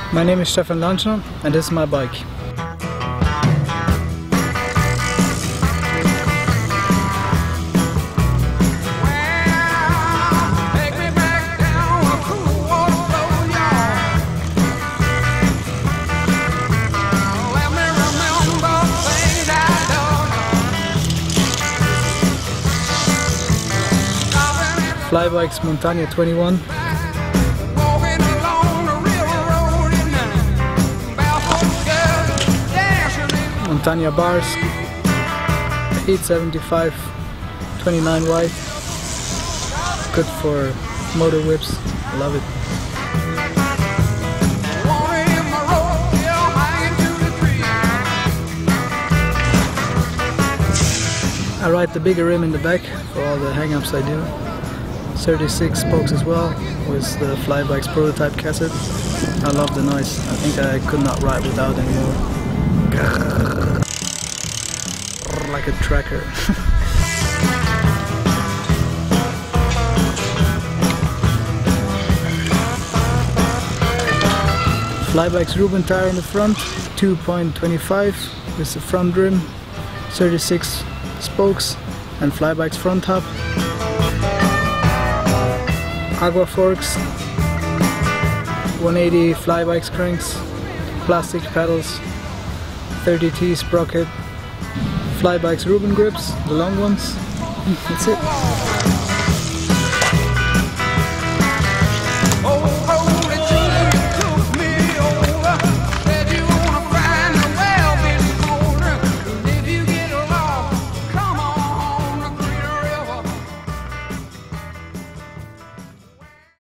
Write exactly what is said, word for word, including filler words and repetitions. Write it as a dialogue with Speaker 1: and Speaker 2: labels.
Speaker 1: My name is Stefan Lantschner and this is my bike. Flybikes Montaña twenty-one. Montaña bars, eight seventy-five, twenty-nine wide. Good for motor whips, love it. I ride the bigger rim in the back for all the hang-ups I do. thirty-six spokes as well, with the Flybikes prototype cassette. I love the noise. I think I could not ride without anymore. Like a tracker. Flybikes Ruben tire in the front, two point two five with the front rim, thirty-six spokes and Flybikes front hub. Agua forks, one eighty Flybikes cranks, plastic pedals, thirty T sprocket, Flybikes Ruben grips, the long ones. That's it.